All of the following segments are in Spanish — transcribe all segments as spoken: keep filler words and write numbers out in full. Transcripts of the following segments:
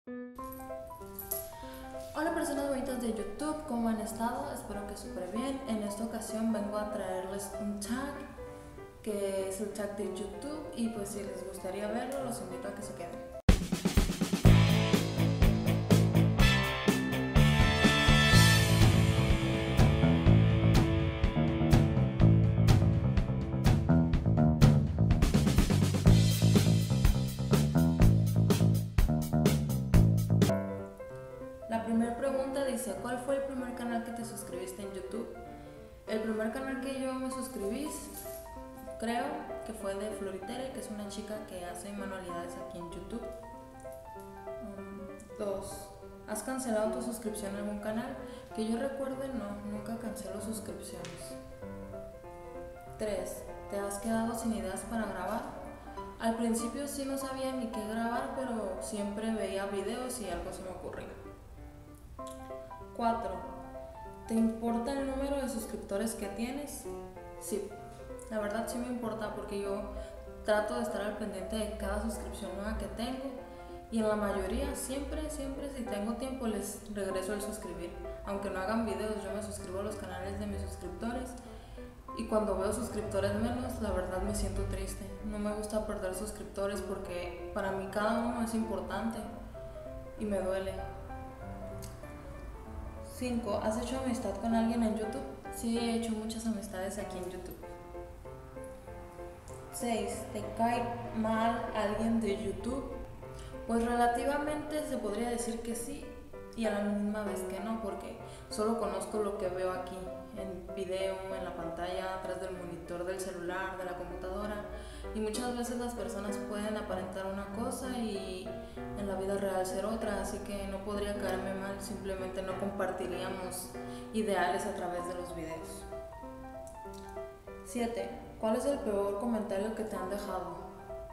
Hola personas bonitas de YouTube, ¿cómo han estado? Espero que súper bien. En esta ocasión vengo a traerles un tag que es el tag de YouTube y pues si les gustaría verlo los invito a que se queden. La primera pregunta dice, ¿cuál fue el primer canal que te suscribiste en YouTube? El primer canal que yo me suscribí, creo que fue de Floritere, que es una chica que hace manualidades aquí en YouTube. Dos, ¿has cancelado tu suscripción en algún canal? Que yo recuerde, no, nunca cancelo suscripciones. Tres, ¿te has quedado sin ideas para grabar? Al principio sí no sabía ni qué grabar, pero siempre veía videos y algo se me ocurría. Cuatro, ¿te importa el número de suscriptores que tienes? Sí, la verdad sí me importa porque yo trato de estar al pendiente de cada suscripción nueva que tengo y en la mayoría, siempre, siempre si tengo tiempo les regreso el suscribir. Aunque no hagan videos, yo me suscribo a los canales de mis suscriptores y cuando veo suscriptores menos, la verdad me siento triste. No me gusta perder suscriptores porque para mí cada uno es importante y me duele. Cinco, ¿has hecho amistad con alguien en YouTube? Sí, he hecho muchas amistades aquí en YouTube. Seis, ¿te cae mal alguien de YouTube? Pues relativamente se podría decir que sí y a la misma vez que no, porque solo conozco lo que veo aquí, en video, en la pantalla, atrás del monitor del celular, de la computadora, y muchas veces las personas pueden aparentar una cosa y en la vida real ser otra, así que no podría caerme mal, simplemente no compartiríamos ideales a través de los videos. Siete, ¿cuál es el peor comentario que te han dejado?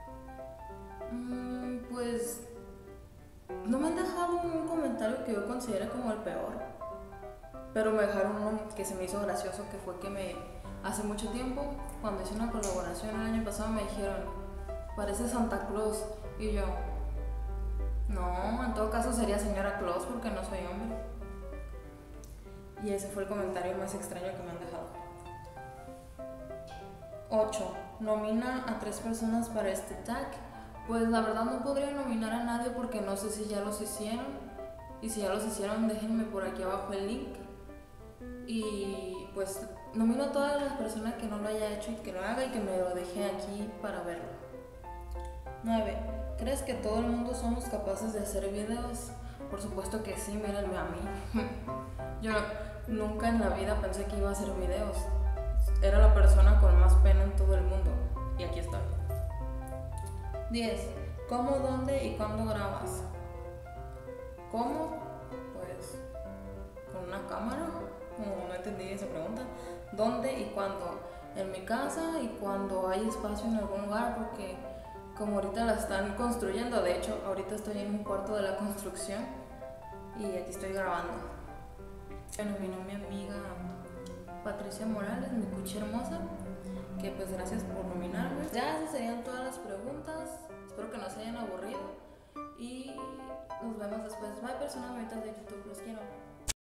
Mm, pues no me han dejado un comentario que yo considere como el peor, pero me dejaron uno que se me hizo gracioso, que fue que me hace mucho tiempo, cuando hice una colaboración el año pasado, me dijeron, parece Santa Claus, y yo, no, en todo caso sería señora Claus porque no soy hombre. Y ese fue el comentario más extraño que me han dejado. Ocho, nomina a tres personas para este tag. Pues la verdad no podría nominar a nadie porque no sé si ya los hicieron. Y si ya los hicieron, déjenme por aquí abajo el link. Y pues nomino a todas las personas que no lo haya hecho y que lo haga y que me lo deje aquí para verlo. Nueve, ¿crees que todo el mundo somos capaces de hacer videos? Por supuesto que sí, mírenme a mí. Yo nunca en la vida pensé que iba a hacer videos. Era la persona con más pena en todo el mundo. Y aquí estoy. diez. ¿Cómo, dónde y cuándo grabas? ¿Cómo? Pues con una cámara. No, no entendí esa pregunta. ¿Dónde y cuándo? En mi casa y cuando hay espacio en algún lugar, porque como ahorita la están construyendo, de hecho ahorita estoy en un cuarto de la construcción y aquí estoy grabando. Me nominó mi amiga Patricia Morales, mi cuchi hermosa, que pues gracias por nominarme. Ya esas serían todas las preguntas, espero que no se hayan aburrido y nos vemos después. Bye personas bonitas de YouTube, los quiero.